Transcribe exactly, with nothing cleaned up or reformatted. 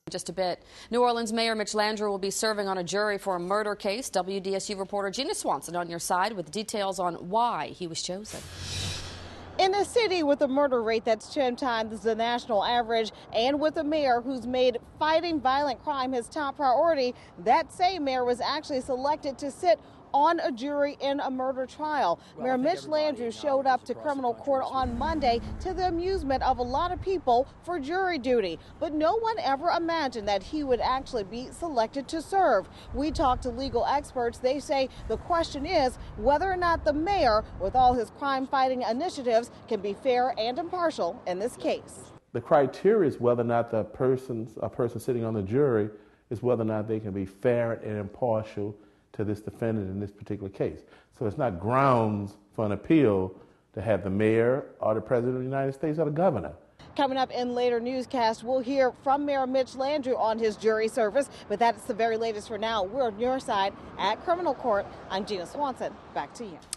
Just a bit. New Orleans Mayor Mitch Landrieu will be serving on a jury for a murder case. W D S U reporter Gina Swanson on your side with details on why he was chosen. In a city with a murder rate that's ten times the national average, and with a mayor who's made fighting violent crime his top priority, that same mayor was actually selected to sit on a jury in a murder trial. Well, Mayor Mitch Landrieu showed up to criminal court on Monday to the amusement of a lot of people for jury duty. But no one ever imagined that he would actually be selected to serve. We talked to legal experts. They say the question is whether or not the mayor, with all his crime-fighting initiatives, can be fair and impartial in this case. The criteria is whether or not the person's, a person sitting on the jury is whether or not they can be fair and impartial to this defendant in this particular case. So it's not grounds for an appeal to have the mayor or the president of the United States or the governor. Coming up in later newscasts, we'll hear from Mayor Mitch Landrieu on his jury service, but that's the very latest for now. We're on your side at criminal court. I'm Gina Swanson. Back to you.